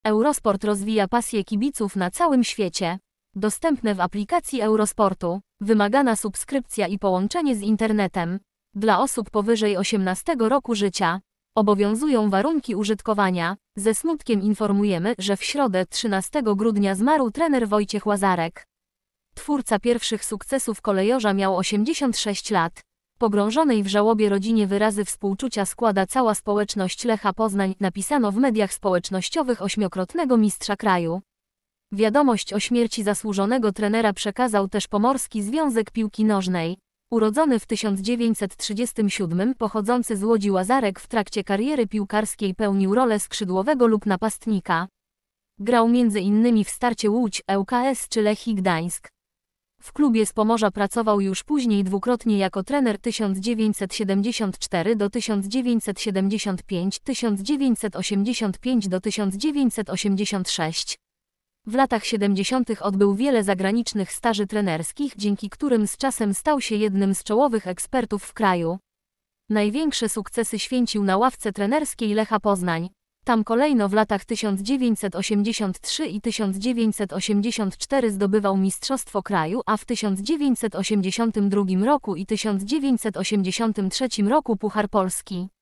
Eurosport rozwija pasję kibiców na całym świecie. Dostępne w aplikacji Eurosportu. Wymagana subskrypcja i połączenie z internetem. Dla osób powyżej 18 roku życia. Obowiązują warunki użytkowania. Ze smutkiem informujemy, że w środę 13 grudnia zmarł trener Wojciech Łazarek. Twórca pierwszych sukcesów kolejorza miał 86 lat. Pogrążonej w żałobie rodzinie wyrazy współczucia składa cała społeczność Lecha Poznań, napisano w mediach społecznościowych 8-krotnego mistrza kraju. Wiadomość o śmierci zasłużonego trenera przekazał też Pomorski Związek Piłki Nożnej. Urodzony w 1937, pochodzący z Łodzi Łazarek w trakcie kariery piłkarskiej pełnił rolę skrzydłowego lub napastnika. Grał m.in. w Starcie Łódź, ŁKS czy Lechii Gdańsk. W klubie z Pomorza pracował już później dwukrotnie jako trener 1974 do 1975, 1985 do 1986. W latach 70. odbył wiele zagranicznych staży trenerskich, dzięki którym z czasem stał się jednym z czołowych ekspertów w kraju. Największe sukcesy święcił na ławce trenerskiej Lecha Poznań. Tam kolejno w latach 1983 i 1984 zdobywał mistrzostwo kraju, a w 1982 roku i 1983 roku Puchar Polski.